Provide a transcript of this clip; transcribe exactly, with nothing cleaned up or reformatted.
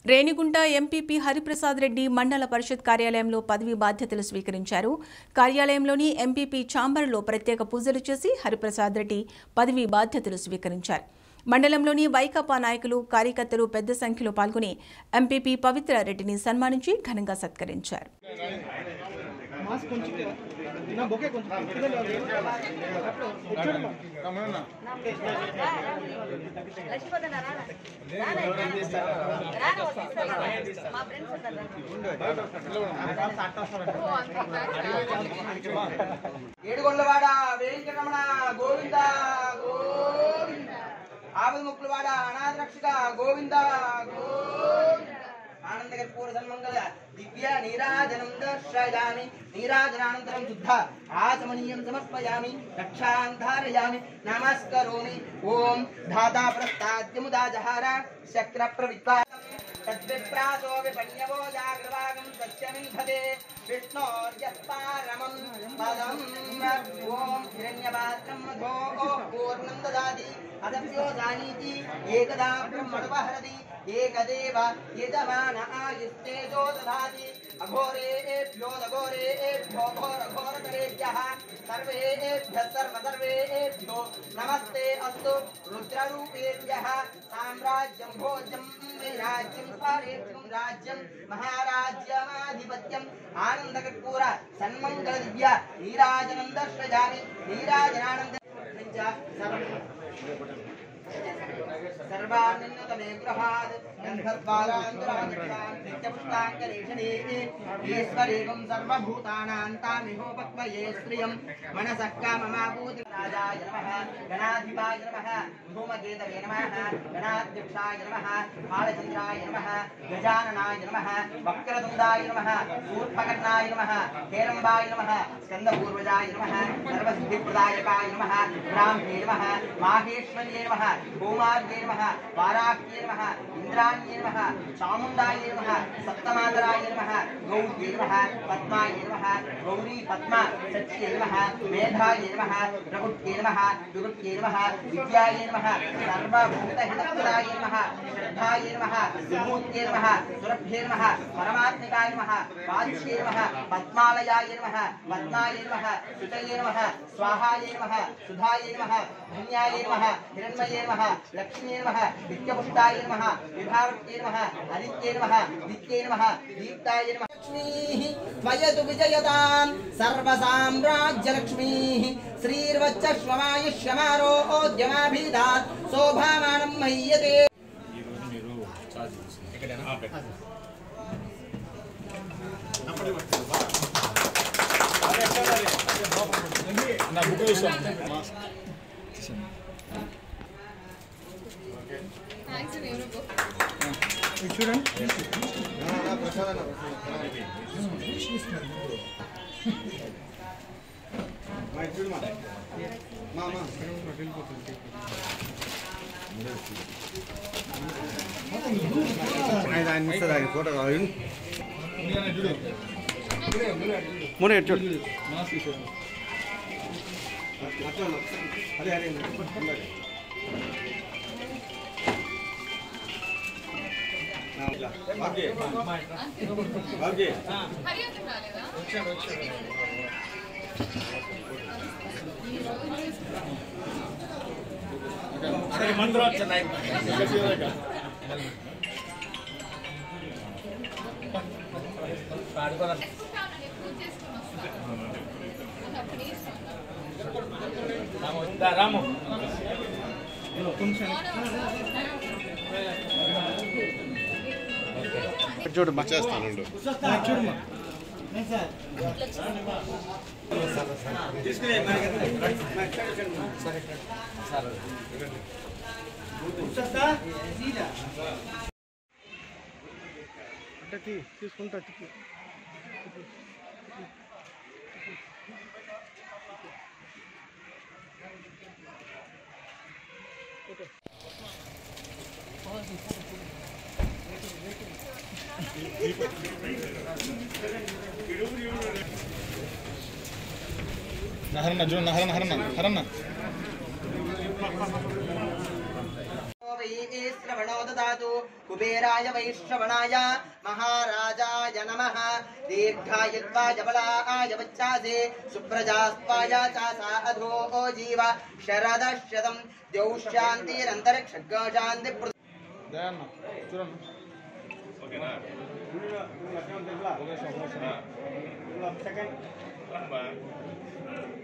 Renigunta MPP Hariprasad Reddy మండల పరిషత్ కార్యాలయంలో పదవి బాధ్యతలు స్వీకరించారు. కార్యాలయంలోని ఎంపీపీ ఛాంబర్లో ప్రత్యేక పూజలు చేసి హరిప్రసాద్ రెడ్డి పదవి బాధ్యతలు స్వీకరించారు. మండలంలోని వైకాపా నాయకులు, కార్యకర్తలు పెద్ద సంఖ్యలో పాల్గొని ఎంపీపీ పవిత్ర రెడ్డిని సన్మానించి ఘనంగా సత్కరించారు. ఏడుగొండవాడ వెంకటరమణ గోవింద గోవింద ఆపదముక్కులవాడ అనాథ రక్షక గోవింద గోవింద आनंदकर्पूर सन्मंगल दिव्य नीराजनं दर्शयामि नीराजनानन्तरं शुद्ध आचमनीयं समर्पयामि रक्षां धारयामि नमस्करोमि ओम धाता प्रस्ताद्यमुदा जहार शक्र प्रविद्वा तद्विप्रासो विपण्यवो जागृवागं सस्यमिन्धते विष्णोर्यस्पारमं पदम् ओम हिरण्यपात्रं मधो पूर्णं ददाति अदभ्यो जानीति एकदा ब्रह्मणवहरति एकदेव यजमान आयुस्तेजो दधाति अघोरेभ्यो दघोरेभ्यो घोर घोरतरेभ्यः सर्वेभ्यः सर्वसर्वेभ्यो नमस्ते अस्तु रुद्ररूपेभ्यः साम्राज्यं भोज्यं राज्यं स्वारेभ्यं राज्यं महाराज्यमाधिपत्यं आनन्दकर्पूर सन्मङ्गल दिव्य नीराजनं दर्शयामि नीराजनानन्द सर्वान्नतमे गृहात् गन्धद्वारान्तरागच्छान् नित्यपुष्टाङ्गलेशने ईश्वरेवं सर्वभूतानां तामिहोपक्वये श्रियं मनसः काममापूति राजाय नमः गणाधिपाय नमः धूमकेतवे नमः गणाध्यक्षाय नमः बालचन्द्राय नमः गजाननाय नमः वक्रतुण्डाय नमः शूर्पकर्णाय नमः हेरम्बाय नमः स्कन्दपूर्वजाय नमः सर्वसिद्धिप्रदायकाय नमः ब्राह्मणे नमः माहेश्वर्ये नमः भूमार्ये नमः वाराह्ये नमः इंद्राण्ये नमः चामुण्डाय नमः सप्तमातराय नमः गौर्ये नमः पद्माय नमः गौरी पद्मा सच्ये नमः मेधाय नमः प्रभुत्ये नमः विभुत्ये नमः विद्याय नमः सर्वभूतहितप्रदाय नमः श्रद्धाय नमः विभूत्ये नमः सुरभ्ये नमः परमात्मिकाय नमः वाच्ये नमः पद्मालयाय नमः पद्माय नमः सुतये नमः स्वाहाय नमः सुधाय नमः धन्याय नमः हिरण्मये नमः लक्ष्मी नमः नित्यपुष्टाय नमः विभावत्ये नमः आदित्ये नमः नित्ये नमः दीप्ताय नमः लक्ष्मीः वयतु विजयतां सर्वसाम्राज्यलक्ष्मीः श्रीर्वच्चश्वमायुष्यमारोग्यमाभिधात् शोभामानं मह्यते ఫోటో కావాలి మొన్న చూడు అదే అదే మంత్రోచ్చన రాము చూడు చేస్తాను చూడు తీసుకుంటా నహరన్న జో నహరన్న హరన్న హరన్న श्रवणो ददातु कुबेराय वैश्रवणाय महाराजाय नमः दीर्घायुत्वाय बलाय वच्चासे सुप्रजास्त्वाय चासा अधो जीव शरदशतं द्यौशान्तिरन्तरिक्षशान्ति దయాన్న చూడండి ఓకేనా సెకండ్